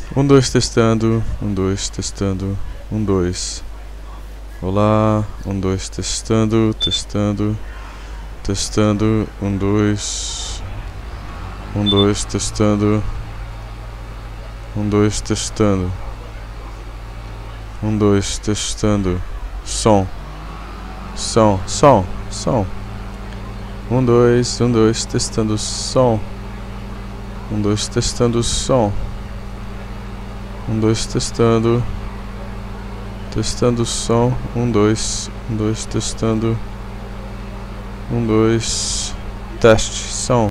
dois, testando. 1, 2, testando. 1, 2. Olá. 1, 2, testando. Testando. Testando. 1, 2. 1, 2, testando. 1, 2, testando. 1, 2, testando. Som. Som. Som. Som. 1, 2. 1, 2, testando som. 1, 2, testando som. 1, 2, testando. Testando som. 1, 2. 1, 2, testando. 1, 2. Teste som.